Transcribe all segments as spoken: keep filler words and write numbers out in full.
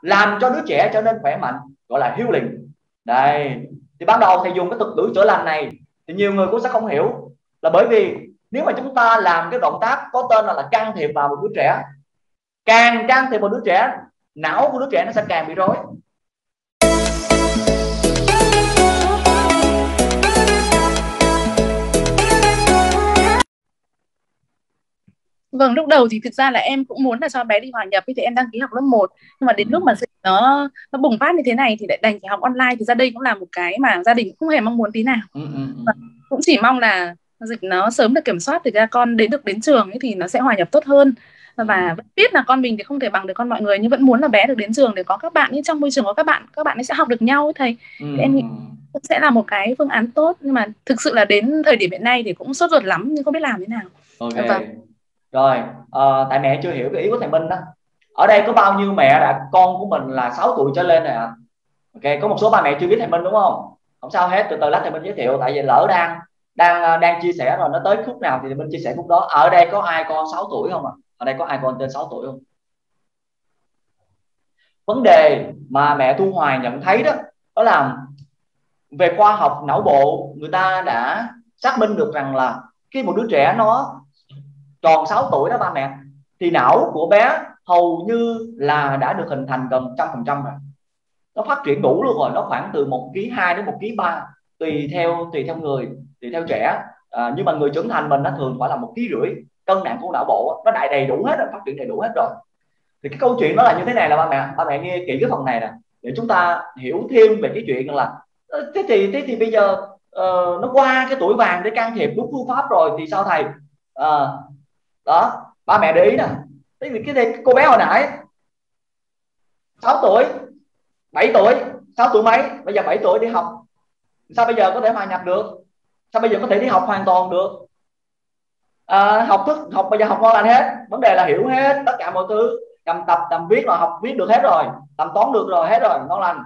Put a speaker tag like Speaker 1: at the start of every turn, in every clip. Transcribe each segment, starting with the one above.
Speaker 1: làm cho đứa trẻ trở nên khỏe mạnh, gọi là healing. Đây, thì ban đầu thầy dùng cái thuật ngữ chữa lành này thì nhiều người cũng sẽ không hiểu, là bởi vì nếu mà chúng ta làm cái động tác có tên là, là can thiệp vào một đứa trẻ, càng can thiệp vào đứa trẻ, não của đứa trẻ nó sẽ càng bị rối.
Speaker 2: Vâng, lúc đầu thì thực ra là em cũng muốn là cho bé đi hòa nhập, thì em đăng ký học lớp một, nhưng mà đến lúc mà dịch nó nó bùng phát như thế này thì lại đành phải học online. Thì ra đây cũng là một cái mà gia đình không hề mong muốn tí nào.
Speaker 1: ừ, ừ, ừ.
Speaker 2: Và cũng chỉ mong là dịch nó sớm được kiểm soát, thì ra con đến được đến trường ấy thì nó sẽ hòa nhập tốt hơn.
Speaker 1: ừ.
Speaker 2: Và vẫn biết là con mình thì không thể bằng được con mọi người, nhưng vẫn muốn là bé được đến trường để có các bạn, nhưng trong môi trường có các bạn, các bạn ấy sẽ học được nhau ấy thầy.
Speaker 1: ừ,
Speaker 2: Thì em nghĩ
Speaker 1: ừ.
Speaker 2: cũng sẽ là một cái phương án tốt, nhưng mà thực sự là đến thời điểm hiện nay thì cũng sốt ruột lắm nhưng không biết làm thế nào.
Speaker 1: Ok.
Speaker 2: Dạ vâng.
Speaker 1: Rồi, ờ, tại mẹ chưa hiểu cái ý của thầy Minh đó. Ở đây có bao nhiêu mẹ đã con của mình là sáu tuổi trở lên này ạ? Ok, có một số ba mẹ chưa biết thầy Minh đúng không? Không sao hết, từ từ lát thầy Minh giới thiệu. Tại vì lỡ đang đang đang chia sẻ rồi, nó tới khúc nào thì thầy Minh chia sẻ khúc đó. Ở đây có ai con sáu tuổi không ạ? À? Ở đây có ai con trên sáu tuổi không? Vấn đề mà mẹ Thu Hoài nhận thấy đó, đó là về khoa học não bộ, người ta đã xác minh được rằng là khi một đứa trẻ nó tròn sáu tuổi đó ba mẹ, thì não của bé hầu như là đã được hình thành gần trăm phần trăm rồi. Nó phát triển đủ luôn rồi, nó khoảng từ một ký hai đến một ký ba, tùy theo tùy theo người, tùy theo trẻ. À, nhưng mà người trưởng thành mình nó thường phải là một ký rưỡi. Cân nặng của não bộ nó đại đầy đủ hết rồi, phát triển đầy đủ hết rồi. Thì cái câu chuyện đó là như thế này, là ba mẹ ba mẹ nghe kỹ cái phần này nè, để chúng ta hiểu thêm về cái chuyện là thế thì thế thì bây giờ uh, nó qua cái tuổi vàng để can thiệp đúng phương pháp rồi thì sao thầy? À, đó, ba mẹ để ý nè. Thế vì cái, cái cô bé hồi nãy sáu tuổi, bảy tuổi, sáu tuổi mấy, bây giờ bảy tuổi đi học, sao bây giờ có thể hòa nhập được? Sao bây giờ có thể đi học hoàn toàn được? À, học thức học bây giờ học ngon lành hết, vấn đề là hiểu hết tất cả mọi thứ, cầm tập tầm viết là học viết được hết rồi, tầm toán được rồi, hết rồi, ngon lành.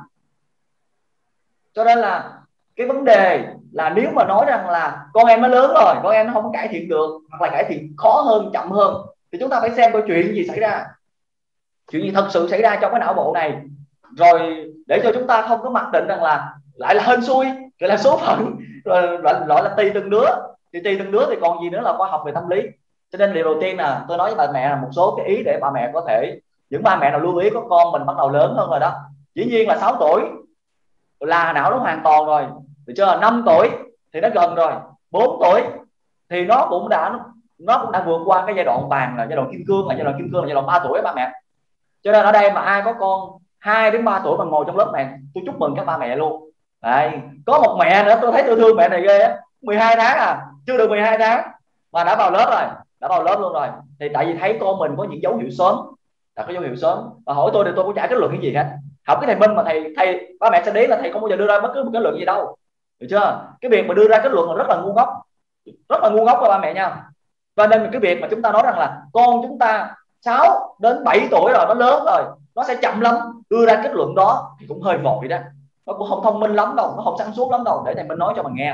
Speaker 1: Cho nên là cái vấn đề là nếu mà nói rằng là con em nó lớn rồi, con em nó không có cải thiện được, hoặc là cải thiện khó hơn, chậm hơn, thì chúng ta phải xem coi chuyện gì xảy ra, chuyện gì thật sự xảy ra trong cái não bộ này, rồi để cho chúng ta không có mặc định rằng là lại là hên xui, gọi là số phận, rồi loại là tùy từng đứa. Thì tùy từng đứa thì còn gì nữa là khoa học về tâm lý. Cho nên điều đầu tiên là tôi nói với bà mẹ là một số cái ý để bà mẹ có thể, những ba mẹ nào lưu ý có con mình bắt đầu lớn hơn rồi đó, dĩ nhiên là sáu tuổi là não nó hoàn toàn rồi, được chưa? Năm tuổi thì nó gần rồi, bốn tuổi thì nó cũng đã nó cũng đã vượt qua cái giai đoạn vàng, là giai đoạn kim cương, là giai đoạn kim cương là giai đoạn ba tuổi ba mẹ. Cho nên ở đây mà ai có con hai đến ba tuổi mà ngồi trong lớp này, tôi chúc mừng các ba mẹ luôn. Đấy, có một mẹ nữa tôi thấy tôi thương mẹ này ghê á, mười hai tháng à, chưa được mười hai tháng mà đã vào lớp rồi, đã vào lớp luôn rồi. Thì tại vì thấy con mình có những dấu hiệu sớm, là có dấu hiệu sớm, và hỏi tôi thì tôi cũng chả kết luận cái gì hết. Học cái thầy Minh mà thầy thầy ba mẹ sẽ để là thầy không bao giờ đưa ra bất cứ một kết luận gì đâu, được chưa? Cái việc mà đưa ra kết luận là rất là ngu ngốc, rất là ngu ngốc của ba mẹ nha. Cho nên cái việc mà chúng ta nói rằng là con chúng ta sáu đến bảy tuổi rồi, nó lớn rồi, nó sẽ chậm lắm, đưa ra kết luận đó thì cũng hơi vội đó, nó cũng không thông minh lắm đâu, nó không sáng suốt lắm đâu. Để thầy Minh nói cho mà nghe.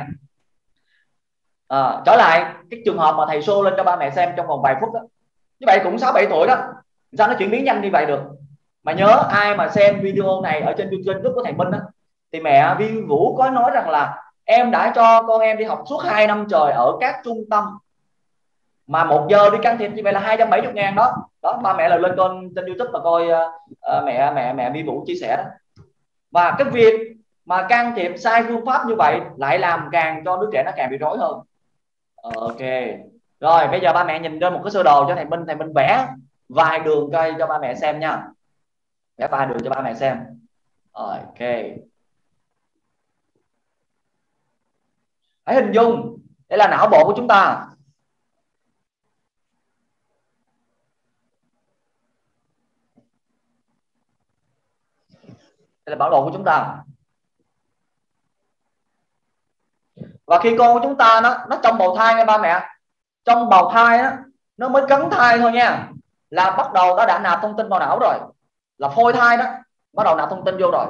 Speaker 1: À, trở lại cái trường hợp mà thầy show lên cho ba mẹ xem trong vòng vài phút đó, như vậy cũng sáu bảy tuổi đó, sao nó chuyển biến nhanh như vậy được? Mà nhớ ai mà xem video này ở trên YouTube của thầy Minh đó, thì mẹ Vi Vũ có nói rằng là em đã cho con em đi học suốt hai năm trời ở các trung tâm, mà một giờ đi can thiệp như vậy là hai trăm bảy mươi ngàn đó. Đó, ba mẹ là lên con trên YouTube mà coi uh, mẹ mẹ mẹ Vi Vũ chia sẻ đó. Và cái việc mà can thiệp sai phương pháp như vậy lại làm càng cho đứa trẻ nó càng bị rối hơn. Ok, rồi bây giờ ba mẹ nhìn lên một cái sơ đồ cho thầy Minh, thầy Minh vẽ vài đường cây cho ba mẹ xem nha, vẽ vài đường cho ba mẹ xem. Ok, hãy hình dung đây là não bộ của chúng ta. Đây là bản đồ của chúng ta. Và khi con của chúng ta nó nó trong bào thai nha ba mẹ, trong bào thai đó, nó mới cấn thai thôi nha, là bắt đầu nó đã nạp thông tin vào não rồi, là phôi thai đó bắt đầu nạp thông tin vô rồi,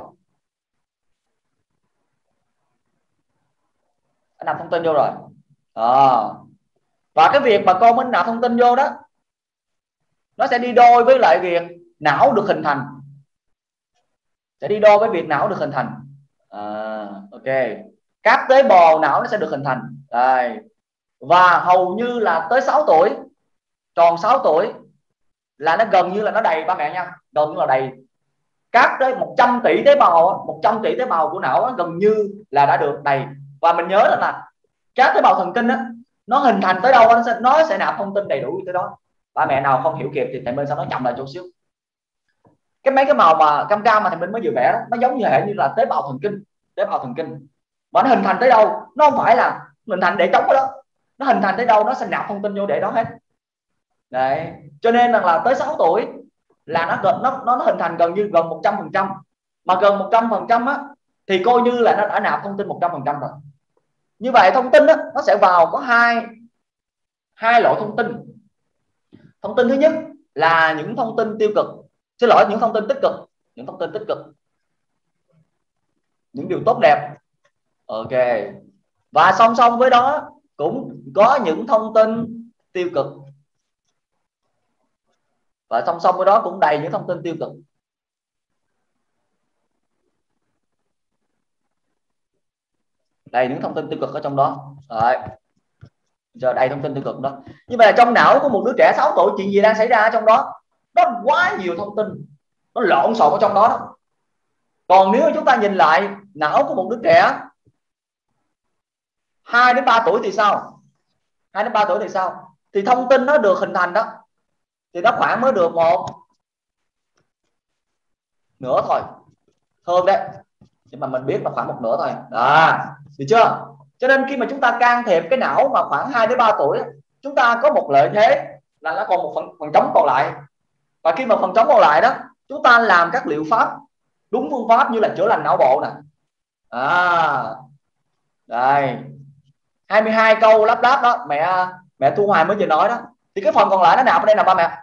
Speaker 1: đã nạp thông tin vô rồi. À, và cái việc mà con mới nạp thông tin vô đó, nó sẽ đi đôi với lại việc não được hình thành. sẽ đi đôi với việc não được hình thành. À, ok, các tế bào não nó sẽ được hình thành đây. Và hầu như là tới sáu tuổi, tròn sáu tuổi là nó gần như là nó đầy ba mẹ nha, gần như là đầy các tới một trăm tỷ tế bào, một trăm tỷ tế bào của não gần như là đã được đầy. Và mình nhớ là, là các tế bào thần kinh đó, nó hình thành tới đâu nó sẽ, nó sẽ nạp thông tin đầy đủ tới đó. Ba mẹ nào không hiểu kịp thì thầy Minh sẽ nói chậm lại chút xíu. Cái mấy cái màu mà cam cam mà thầy Minh mới vừa vẽ đó, nó giống như hệ như là tế bào thần kinh, tế bào thần kinh mà nó hình thành tới đâu, nó không phải là hình thành để trống đó, nó hình thành tới đâu nó sẽ nạp thông tin vô để đó hết. Đấy, cho nên là, là tới sáu tuổi là nó gần nó, nó nó hình thành gần như gần một trăm phần trăm, mà gần một trăm phần trăm á thì coi như là nó đã nạp thông tin một trăm phần trăm rồi. Như vậy thông tin á, nó sẽ vào có hai hai loại thông tin. Thông tin thứ nhất là những thông tin tiêu cực, xin lỗi, những thông tin tích cực, những thông tin tích cực, những điều tốt đẹp. Ok, và song song với đó cũng có những thông tin tiêu cực, và song song với đó cũng đầy những thông tin tiêu cực. Đầy những thông tin tiêu cực ở trong đó. Đấy, giờ đầy thông tin tiêu cực đó. Như vậy là trong não của một đứa trẻ sáu tuổi chuyện gì đang xảy ra trong đó? Nó quá nhiều thông tin, nó lộn xộn ở trong đó, đó. Còn nếu chúng ta nhìn lại não của một đứa trẻ hai đến ba tuổi thì sao? hai đến ba tuổi thì sao? Thì thông tin nó được hình thành đó thì nó khoảng mới được một nửa thôi, hơn đấy, nhưng mà mình biết là khoảng một nửa thôi. À, được chưa? Cho nên khi mà chúng ta can thiệp cái não mà khoảng hai đến ba tuổi, chúng ta có một lợi thế là nó còn một phần, phần trống còn lại. Và khi mà phần trống còn lại đó, chúng ta làm các liệu pháp đúng phương pháp như là chữa lành não bộ nè. À, đây, hai mươi hai câu lắp đáp đó mẹ mẹ Thu Hoài mới vừa nói đó, thì cái phần còn lại nó nạp ở đây nè ba mẹ.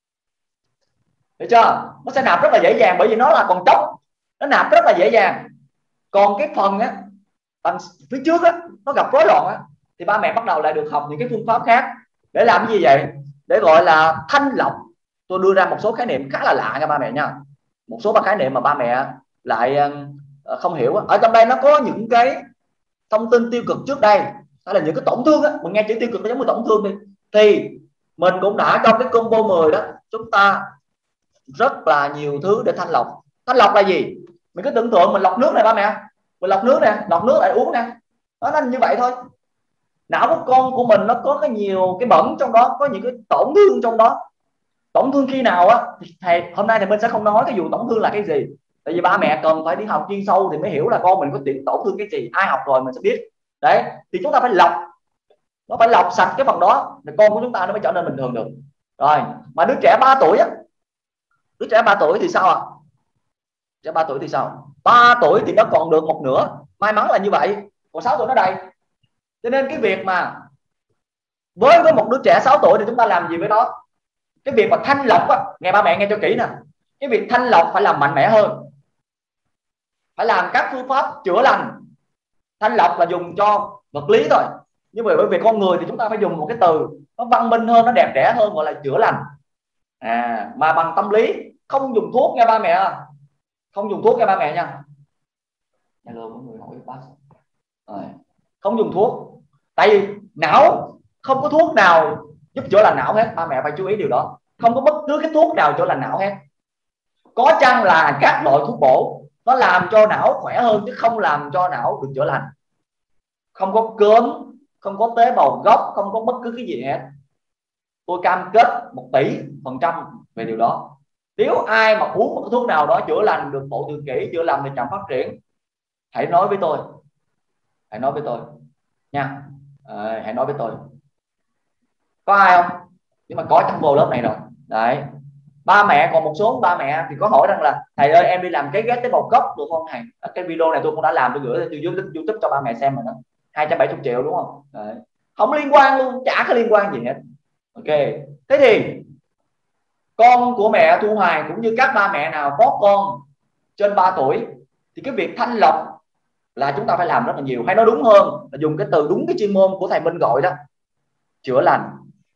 Speaker 1: Được chưa? Nó sẽ nạp rất là dễ dàng bởi vì nó là còn trống, nó nạp rất là dễ dàng. Còn cái phần á bằng phía trước á nó gặp rối loạn á thì ba mẹ bắt đầu lại được học những cái phương pháp khác để làm cái gì vậy? Để gọi là thanh lọc. Tôi đưa ra một số khái niệm khá là lạ nha ba mẹ nha, một số ba khái niệm mà ba mẹ lại uh, không hiểu. Ở trong đây nó có những cái thông tin tiêu cực trước đây, hay là những cái tổn thương á, mình nghe chữ tiêu cực nó giống như tổn thương đi, thì mình cũng đã trong cái combo mười đó, chúng ta rất là nhiều thứ để thanh lọc. Thanh lọc là gì? Mình cứ tưởng tượng mình lọc nước này ba mẹ, mình lọc nước nè, lọc nước lại uống nè, nó là như vậy thôi. Não của con của mình nó có cái nhiều cái bẩn trong đó, có những cái tổn thương trong đó. Tổn thương khi nào á thầy hôm nay thì mình sẽ không nói cái vụ tổn thương là cái gì, tại vì ba mẹ cần phải đi học chuyên sâu thì mới hiểu là con mình có tiện tổn thương cái gì. Ai học rồi mình sẽ biết. Đấy, thì chúng ta phải lọc, nó phải lọc sạch cái phần đó thì con của chúng ta nó mới trở nên bình thường được. Rồi, mà đứa trẻ ba tuổi á, đứa trẻ ba tuổi thì sao ạ? À? Trẻ ba tuổi thì sao? ba tuổi thì nó còn được một nửa, may mắn là như vậy, còn sáu tuổi nó đầy. Cho nên cái việc mà với với một đứa trẻ sáu tuổi thì chúng ta làm gì với nó? Cái việc mà thanh lọc á, nghe ba mẹ nghe cho kỹ nè, cái việc thanh lọc phải làm mạnh mẽ hơn, phải làm các phương pháp chữa lành. Thanh lọc là dùng cho vật lý thôi, nhưng mà bởi vì con người thì chúng ta phải dùng một cái từ nó văn minh hơn, nó đẹp đẽ hơn, gọi là chữa lành. À, mà bằng tâm lý, không dùng thuốc nha ba mẹ, không dùng thuốc nha ba mẹ nha. Hello mọi người hỏi bác. Rồi, không dùng thuốc, tại vì não không có thuốc nào giúp chữa lành não hết, ba mẹ phải chú ý điều đó. Không có bất cứ cái thuốc nào chữa lành não hết. Có chăng là các loại thuốc bổ nó làm cho não khỏe hơn chứ không làm cho não được chữa lành. Không có cớm, không có tế bào gốc, không có bất cứ cái gì hết. Tôi cam kết một tỷ phần trăm về điều đó. Nếu ai mà uống một cái thuốc nào đó chữa lành được bộ tự kỷ, chữa lành được chậm phát triển, hãy nói với tôi, hãy nói với tôi nha. À, hãy nói với tôi. Có ai không? Nhưng mà có trong vô lớp này rồi. Đấy, ba mẹ, còn một số ba mẹ thì có hỏi rằng là thầy ơi em đi làm cái ghép tế bào gốc được không thầy? Cái video này tôi cũng đã làm, tôi gửi tôi YouTube, YouTube cho ba mẹ xem rồi đó, hai trăm bảy mươi triệu đúng không? Đấy, không liên quan luôn, chả có liên quan gì hết. Ok, thế thì con của mẹ Thu Hoài cũng như các ba mẹ nào có con trên ba tuổi thì cái việc thanh lọc là chúng ta phải làm rất là nhiều, hay nói đúng hơn là dùng cái từ đúng cái chuyên môn của thầy Minh gọi đó, chữa lành.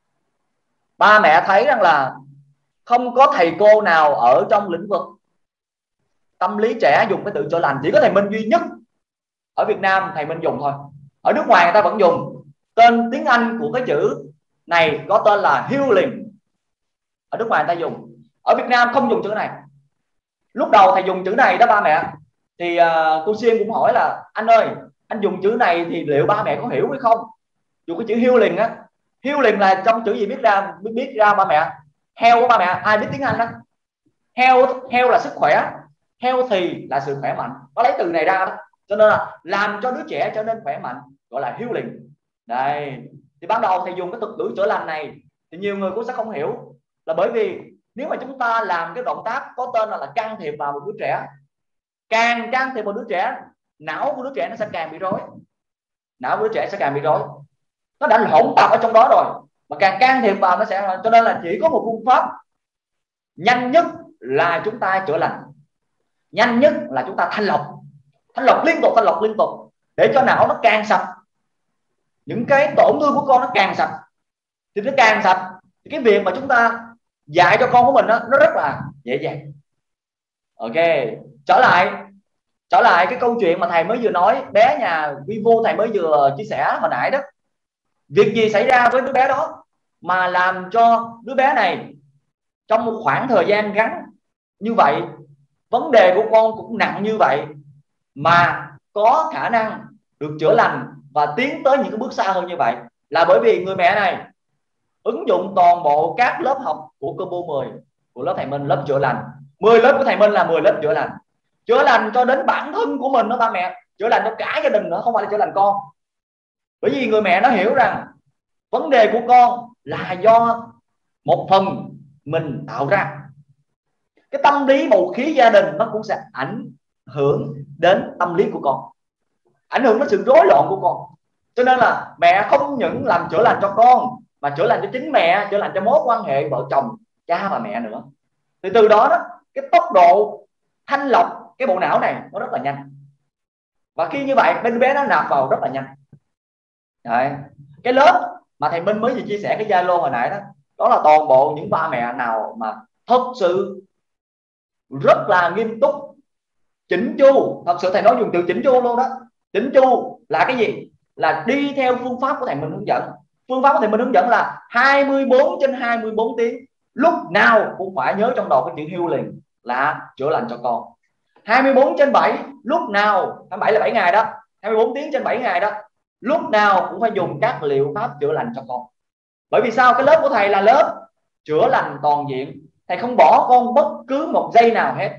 Speaker 1: Ba mẹ thấy rằng là không có thầy cô nào ở trong lĩnh vực tâm lý trẻ dùng cái từ chữa lành, chỉ có thầy Minh duy nhất ở Việt Nam thầy Minh dùng thôi. Ở nước ngoài người ta vẫn dùng. Tên tiếng Anh của cái chữ này có tên là healing, ở nước ngoài người ta dùng. Ở Việt Nam không dùng chữ này. Lúc đầu thầy dùng chữ này đó ba mẹ, thì uh, cô Xiên cũng hỏi là anh ơi, anh dùng chữ này thì liệu ba mẹ có hiểu hay không? Dùng cái chữ healing á. Healing là trong chữ gì biết ra biết, biết ra ba mẹ? Health của ba mẹ, ai biết tiếng Anh đó? Health, health là sức khỏe, healthy là sự khỏe mạnh, nó lấy từ này ra đó. Cho nên là làm cho đứa trẻ trở nên khỏe mạnh gọi là healing. Đây, thì ban đầu thầy dùng cái thuật ngữ chữa lành này thì nhiều người cũng sẽ không hiểu, là bởi vì nếu mà chúng ta làm cái động tác có tên là, là can thiệp vào một đứa trẻ, càng can thiệp vào đứa trẻ, não của đứa trẻ nó sẽ càng bị rối, não của đứa trẻ sẽ càng bị rối, nó đã hỗn tạp ở trong đó rồi, mà càng can thiệp vào nó sẽ, cho nên là chỉ có một phương pháp nhanh nhất là chúng ta chữa lành, nhanh nhất là chúng ta thanh lọc, thanh lọc liên tục, thanh lọc liên tục để cho não nó càng sạch, những cái tổn thương của con nó càng sạch. Thì nó càng sạch thì cái việc mà chúng ta dạy cho con của mình đó, nó rất là dễ dàng. Ok, trở lại trở lại cái câu chuyện mà thầy mới vừa nói, bé nhà Vivo thầy mới vừa chia sẻ hồi nãy đó. Việc gì xảy ra với đứa bé đó mà làm cho đứa bé này trong một khoảng thời gian ngắn như vậy, vấn đề của con cũng nặng như vậy, mà có khả năng được chữa lành và tiến tới những cái bước xa hơn như vậy, là bởi vì người mẹ này ứng dụng toàn bộ các lớp học của combo mười của lớp thầy Minh, lớp chữa lành. mười lớp của thầy Minh là mười lớp chữa lành. Chữa lành cho đến bản thân của mình đó ba mẹ, chữa lành cho cả gia đình nữa, không phải là chữa lành con. Bởi vì người mẹ nó hiểu rằng vấn đề của con là do một phần mình tạo ra. Cái tâm lý bầu khí gia đình nó cũng sẽ ảnh hưởng đến tâm lý của con, ảnh hưởng đến sự rối loạn của con. Cho nên là mẹ không những làm chữa lành cho con, mà chữa lành cho chính mẹ, chữa lành cho mối quan hệ vợ chồng, cha và mẹ nữa. Thì từ đó đó, cái tốc độ thanh lọc cái bộ não này nó rất là nhanh. Và khi như vậy bên bé nó nạp vào rất là nhanh. Đấy. Cái lớp mà thầy Minh mới vừa chia sẻ cái Zalo hồi nãy đó, đó là toàn bộ những ba mẹ nào mà thật sự rất là nghiêm túc, chỉnh chu. Thật sự thầy nói dùng từ chỉnh chu luôn đó. Chỉnh chu là cái gì? Là đi theo phương pháp của thầy Minh hướng dẫn. Phương pháp của thầy Minh hướng dẫn là hai mươi bốn trên hai mươi bốn tiếng, lúc nào cũng phải nhớ trong đầu cái chữ healing là chữa lành cho con. Hai mươi bốn trên bảy, lúc nào, hai mươi bảy là bảy ngày đó, hai mươi bốn tiếng trên bảy ngày đó, lúc nào cũng phải dùng các liệu pháp chữa lành cho con. Bởi vì sao? Cái lớp của thầy là lớp chữa lành toàn diện. Thầy không bỏ con bất cứ một giây nào hết,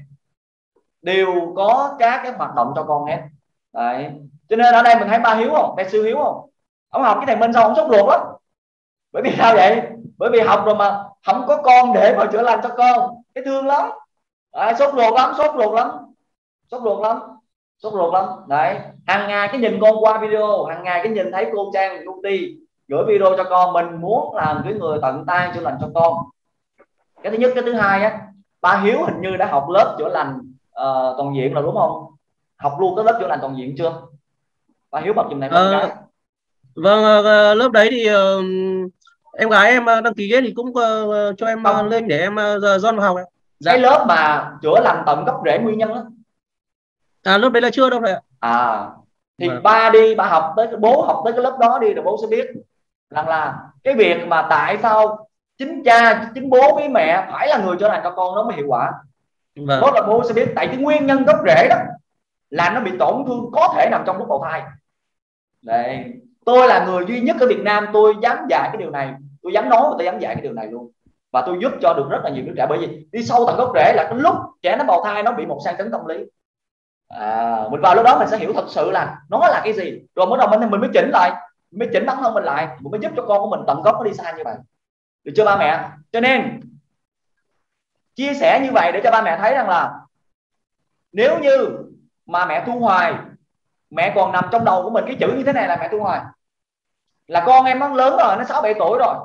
Speaker 1: đều có các cái hoạt động cho con hết. Đấy. Cho nên ở đây mình thấy ba Hiếu không? Đại sư Hiếu không? Ông học cái thầy Minh sao ông sốt ruột lắm. Bởi vì sao vậy? Bởi vì học rồi mà không có con để mà chữa lành cho con, cái thương lắm. Đấy, sốt ruột lắm, sốt ruột lắm, sốt ruột lắm, sốt ruột lắm. Đấy, hàng ngày cái nhìn con qua video, hàng ngày cái nhìn thấy cô Trang công ty gửi video cho con, mình muốn làm cái người tận tay chữa lành cho con. Cái thứ nhất. Cái thứ hai á, ba Hiếu hình như đã học lớp chữa lành uh, toàn diện rồi đúng không? Học luôn cái lớp chữa lành toàn diện chưa? Ba Hiếu bật dùm này một cái.
Speaker 3: Vâng, uh, lớp đấy thì uh, em gái em uh, đăng ký thì cũng uh, cho em uh, lên để em uh, John vào học.
Speaker 1: Dạ. Cái lớp mà chữa lành tận gốc rễ nguyên nhân đó.
Speaker 3: À, lớp đấy là chưa đâu thầy ạ.
Speaker 1: À thì vâng. Ba đi, ba học tới, bố học tới cái lớp đó đi rồi bố sẽ biết rằng là cái việc mà tại sao chính cha, chính bố với mẹ phải là người chữa lành cho con nó mới hiệu quả. Vâng. Bố là bố sẽ biết tại cái nguyên nhân gốc rễ đó là nó bị tổn thương có thể nằm trong lúc bào thai. Đây, tôi là người duy nhất ở Việt Nam tôi dám dạy cái điều này, tôi dám nói và tôi dám dạy cái điều này luôn, và tôi giúp cho được rất là nhiều đứa trẻ. Bởi vì đi sâu tận gốc rễ là cái lúc trẻ nó bào thai nó bị một sang chấn tâm lý. À, mình vào lúc đó mình sẽ hiểu thật sự là nó là cái gì, rồi mới đầu mình mình mới chỉnh lại, mình mới chỉnh bản thân mình lại, mình mới giúp cho con của mình tận gốc nó đi xa như vậy, được chưa ba mẹ? Cho nên chia sẻ như vậy để cho ba mẹ thấy rằng là nếu như mà mẹ Thu Hoài, mẹ còn nằm trong đầu của mình cái chữ như thế này là mẹ Thu Hoài, là con em nó lớn rồi, nó sáu bảy tuổi rồi,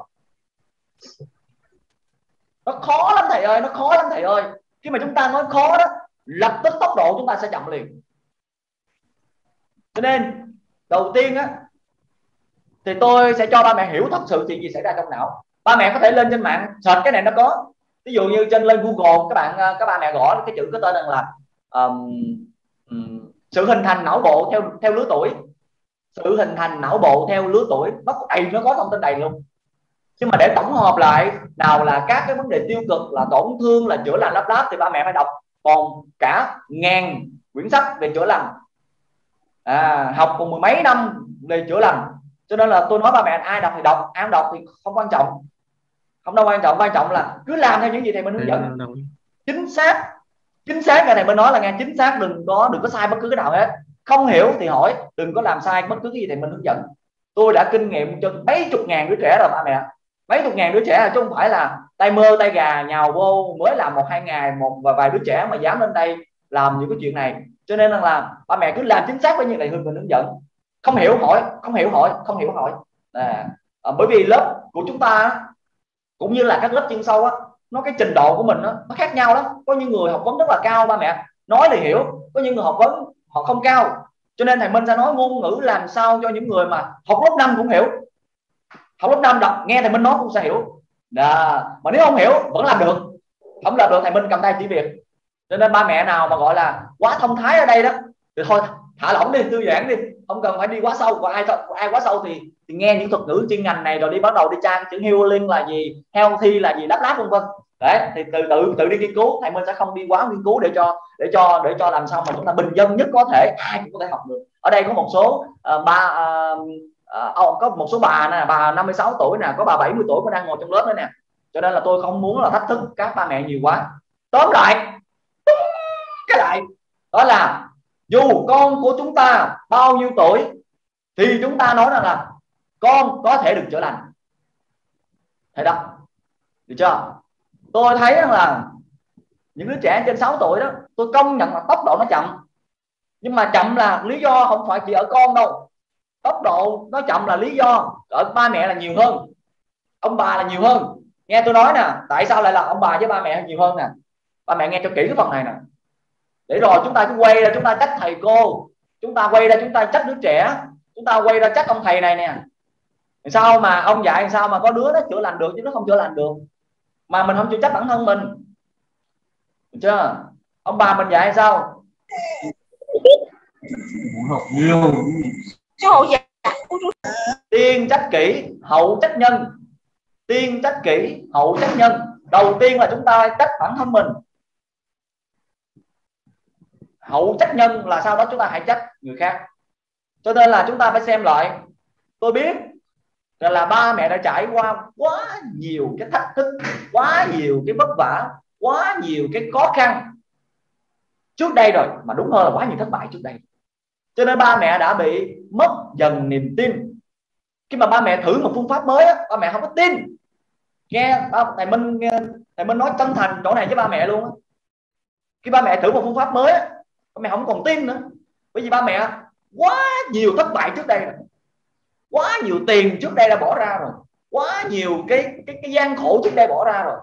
Speaker 1: nó khó lắm thầy ơi, nó khó lắm thầy ơi. Khi mà chúng ta nói khó đó, lập tức tốc độ chúng ta sẽ chậm liền. Cho nên đầu tiên á thì tôi sẽ cho ba mẹ hiểu thật sự chuyện gì xảy ra trong não. Ba mẹ có thể lên trên mạng search cái này nó có. Ví dụ như trên lên Google các bạn các ba mẹ gõ cái chữ có tên là um, um, sự hình thành não bộ theo theo lứa tuổi. Sự hình thành não bộ theo lứa tuổi nó có đầy, nó có thông tin đầy luôn. Nhưng mà để tổng hợp lại, nào là các cái vấn đề tiêu cực là tổn thương, là chữa lành lắp ráp, thì ba mẹ phải đọc còn cả ngàn quyển sách về chữa lành, à, học cùng mười mấy năm về chữa lành. Cho nên là tôi nói ba mẹ, ai đọc thì đọc, ai không đọc thì không quan trọng, không đâu quan trọng. Quan trọng là cứ làm theo những gì thầy Minh hướng dẫn, chính xác chính xác. Cái này mới nói là nghe chính xác, đừng có đừng có sai bất cứ cái nào hết. Không hiểu thì hỏi, đừng có làm sai bất cứ cái gì thầy Minh hướng dẫn. Tôi đã kinh nghiệm cho mấy chục ngàn đứa trẻ rồi ba mẹ, mấy chục ngàn đứa trẻ, chứ không phải là tay mơ tay gà nhào vô mới làm một hai ngày một và vài đứa trẻ mà dám lên đây làm những cái chuyện này. Cho nên là ba mẹ cứ làm chính xác với những thầy Minh hướng dẫn. Không hiểu hỏi, không hiểu hỏi, không hiểu hỏi. À, à, bởi vì lớp của chúng ta cũng như là các lớp chuyên sâu á, nó cái trình độ của mình đó, nó khác nhau lắm. Có những người học vấn rất là cao ba mẹ, nói thì hiểu, có những người học vấn họ không cao. Cho nên thầy Minh sẽ nói ngôn ngữ làm sao cho những người mà học lớp năm cũng hiểu, học lớp năm đọc nghe thầy Minh nói cũng sẽ hiểu. Đó. Mà nếu không hiểu vẫn làm được, không làm được thầy Minh cầm tay chỉ việc. Cho nên ba mẹ nào mà gọi là quá thông thái ở đây đó thì thôi thả lỏng đi, thư giãn đi, không cần phải đi quá sâu. Còn ai ai quá sâu thì, thì nghe những thuật ngữ chuyên ngành này rồi đi bắt đầu đi tra chữ healing là gì, healthy là gì, lắp láp vân vân. Đấy thì tự tự tự đi nghiên cứu. Thầy Minh sẽ không đi quá nghiên cứu để cho để cho để cho làm sao mà chúng ta bình dân nhất có thể, ai cũng có thể học được. Ở đây có một số uh, ba uh, uh, có một số bà nè, bà năm mươi sáu tuổi nè, có bà bảy mươi tuổi cũng đang ngồi trong lớp nữa nè. Cho nên là tôi không muốn là thách thức các ba mẹ nhiều quá. Tóm lại cái lại đó là dù con của chúng ta bao nhiêu tuổi thì chúng ta nói rằng là con có thể được chữa lành. Thấy đó, được chưa? Tôi thấy rằng là những đứa trẻ trên sáu tuổi đó, tôi công nhận là tốc độ nó chậm. Nhưng mà chậm là lý do không phải chỉ ở con đâu. Tốc độ nó chậm là lý do ở ba mẹ là nhiều hơn, ông bà là nhiều hơn. Nghe tôi nói nè, tại sao lại là ông bà với ba mẹ nhiều hơn nè? Ba mẹ nghe cho kỹ cái phần này nè. Để rồi chúng ta cứ quay ra chúng ta trách thầy cô, chúng ta quay ra chúng ta trách đứa trẻ, chúng ta quay ra trách ông thầy này nè. Sao mà ông dạy sao mà có đứa nó chữa lành được chứ nó không chữa lành được, mà mình không chịu trách bản thân mình, được chưa? Ông bà mình dạy sao? Tiên trách kỷ hậu trách nhân. Tiên trách kỷ hậu trách nhân. Đầu tiên là chúng ta trách bản thân mình, hậu trách nhân là sau đó chúng ta hãy trách người khác. Cho nên là chúng ta phải xem lại. Tôi biết là, là ba mẹ đã trải qua quá nhiều cái thách thức, quá nhiều cái vất vả, quá nhiều cái khó khăn trước đây rồi, mà đúng hơn là quá nhiều thất bại trước đây. Cho nên ba mẹ đã bị mất dần niềm tin. Khi mà ba mẹ thử một phương pháp mới á, ba mẹ không có tin. Nghe thầy Minh thầy Minh nói chân thành chỗ này với ba mẹ luôn á. Khi ba mẹ thử một phương pháp mới á, ba mẹ không còn tin nữa. Bởi vì ba mẹ quá nhiều thất bại trước đây rồi, quá nhiều tiền trước đây đã bỏ ra rồi, quá nhiều cái cái cái gian khổ trước đây bỏ ra rồi.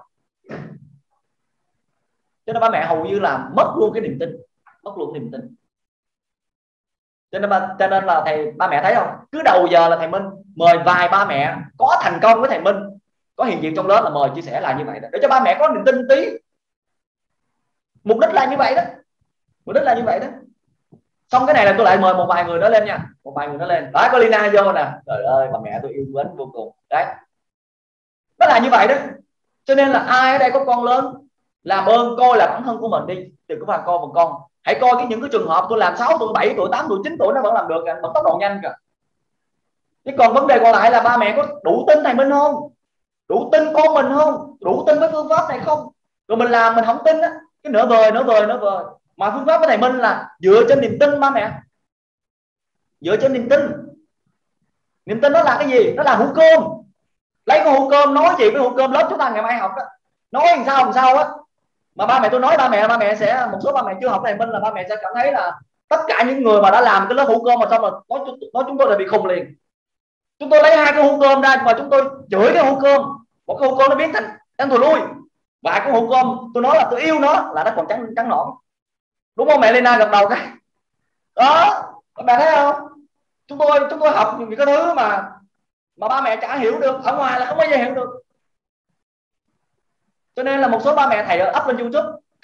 Speaker 1: Cho nên ba mẹ hầu như là mất luôn cái niềm tin, mất luôn niềm tin. Cho nên ba, cho nên là thầy ba mẹ thấy không, cứ đầu giờ là thầy Minh mời vài ba mẹ có thành công với thầy Minh, có hiện diện trong lớp là mời chia sẻ là như vậy đó, để cho ba mẹ có niềm tin tí. Mục đích là như vậy đó, mục đích là như vậy đó. Xong cái này là tôi lại mời một vài người đó lên nha, một vài người đó lên. Đó, có Lina vô nè, trời ơi bà mẹ tôi yêu mến vô cùng đấy. Nó là như vậy đó. Cho nên là ai ở đây có con lớn, làm ơn coi là bản thân của mình đi, đừng có mà coi một con. Hãy coi cái những cái trường hợp tôi làm sáu tuổi, bảy tuổi, tám tuổi, chín tuổi nó vẫn làm được, vẫn tốc độ nhanh kìa. Chứ còn vấn đề còn lại là ba mẹ có đủ tin thầy Minh không, đủ tin con mình không, đủ tin với phương pháp này không. Rồi mình làm mình không tin á, cái nửa vời nửa vời nửa vời. Mà phương pháp của thầy Minh là dựa trên niềm tin ba mẹ, dựa trên niềm tin. Niềm tin đó là cái gì? Nó là hũ cơm. Lấy con hũ cơm nói gì với hũ cơm lớp chúng ta ngày mai học đó, nói làm sao làm sao á. Mà ba mẹ tôi nói ba mẹ ba mẹ sẽ, một số ba mẹ chưa học thầy Minh là ba mẹ sẽ cảm thấy là tất cả những người mà đã làm cái lớp hũ cơm mà xong rồi nói, nói chúng tôi là bị khùng liền. Chúng tôi lấy hai cái hũ cơm ra mà chúng tôi chửi cái hũ cơm, một cái hũ cơm nó biến thành thành thù lui, và cái hũ cơm tôi nói là tôi yêu nó là nó còn trắng trắng nõn. Đúng không mẹ Lina gật đầu cái đó, các bạn thấy không? Chúng tôi chúng tôi học những cái thứ mà mà ba mẹ chả hiểu được, ở ngoài là không bao giờ hiểu được. Cho nên là một số ba mẹ thầy up lên YouTube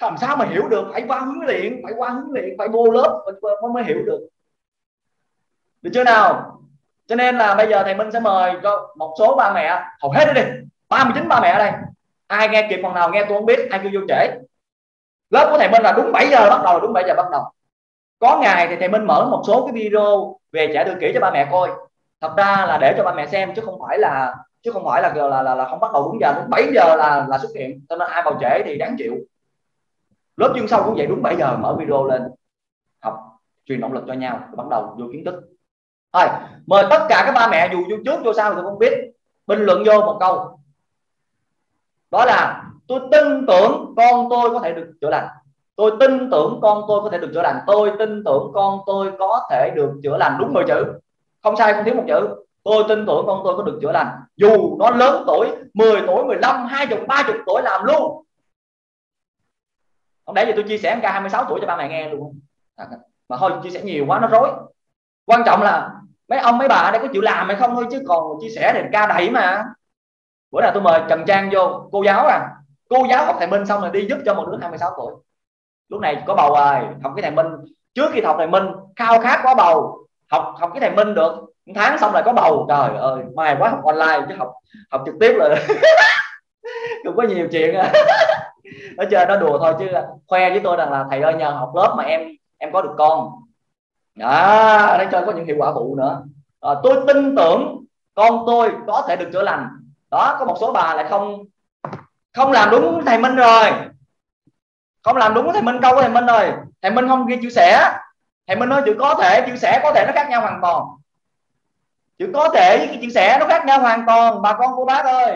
Speaker 1: làm sao mà hiểu được, phải qua huấn luyện, phải qua huấn luyện, phải vô lớp mới, mới hiểu được, được chưa nào? Cho nên là bây giờ thầy Minh sẽ mời cho một số ba mẹ, hầu hết đi, ba mươi chín ba mẹ ở đây, ai nghe kịp phần nào nghe tôi không biết, ai kêu vô trễ. Lớp của thầy Minh là đúng bảy giờ bắt đầu, đúng bảy giờ bắt đầu. Có ngày thì thầy Minh mở một số cái video về trẻ tự kỷ cho ba mẹ coi, thật ra là để cho ba mẹ xem chứ không phải là chứ không phải là là là, là không bắt đầu đúng giờ, đúng bảy giờ là là xuất hiện, cho nên ai vào trễ thì đáng chịu. Lớp chuyên sâu cũng vậy, đúng bảy giờ mở video lên học, truyền động lực cho nhau, bắt đầu vô kiến thức. Rồi, mời tất cả các ba mẹ dù vô trước vô sau thì tôi không biết, bình luận vô một câu, đó là tôi tin tưởng con tôi có thể được chữa lành, tôi tin tưởng con tôi có thể được chữa lành, tôi tin tưởng con tôi có thể được chữa lành, đúng mười chữ, không sai không thiếu một chữ. Tôi tin tưởng con tôi có được chữa lành, dù nó lớn tuổi, mười tuổi, mười lăm, hai mươi, ba mươi tuổi làm luôn. Không để gì tôi chia sẻ ca hai mươi sáu tuổi cho ba mẹ nghe luôn, mà thôi chia sẻ nhiều quá nó rối. Quan trọng là mấy ông mấy bà ở đây có chịu làm hay không thôi, chứ còn chia sẻ thì ca đầy mà. Bữa nào tôi mời Trần Trang vô, cô giáo à, cô giáo học thầy Minh xong rồi đi giúp cho một đứa hai mươi sáu tuổi, lúc này có bầu rồi, học cái thầy Minh, trước khi học thầy Minh khao khát có bầu, học học cái thầy Minh được một tháng xong rồi có bầu, trời ơi may quá, học online chứ học học trực tiếp là cũng có nhiều chuyện. Nó chơi nó đùa thôi chứ khoe với tôi rằng là thầy ơi nhờ học lớp mà em em có được con đó, nó chơi có những hiệu quả phụ nữa. À, tôi tin tưởng con tôi có thể được chữa lành đó. Có một số bà lại không không làm đúng thầy Minh rồi, không làm đúng thầy Minh, câu của thầy Minh rồi, thầy Minh không ghi chia sẻ, thầy Minh nói chữ có thể, chia sẻ có thể nó khác nhau hoàn toàn, chữ có thể với cái chia sẻ nó khác nhau hoàn toàn bà con cô bác ơi.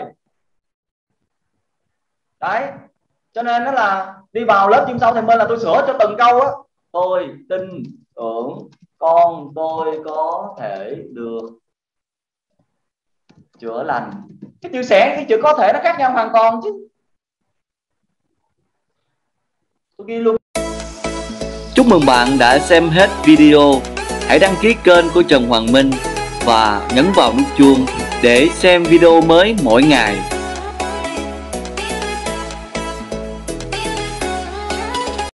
Speaker 1: Đấy, cho nên đó là đi vào lớp chuyên sâu thầy Minh là tôi sửa cho từng câu á, tôi tin tưởng con tôi có thể được chữa lành, cái chia sẻ cái chữ có thể nó khác nhau hoàn toàn chứ. Tôi ghi luôn.
Speaker 4: Chúc mừng bạn đã xem hết video. Hãy đăng ký kênh của Trần Hoàng Minh và nhấn vào nút chuông để xem video mới mỗi ngày.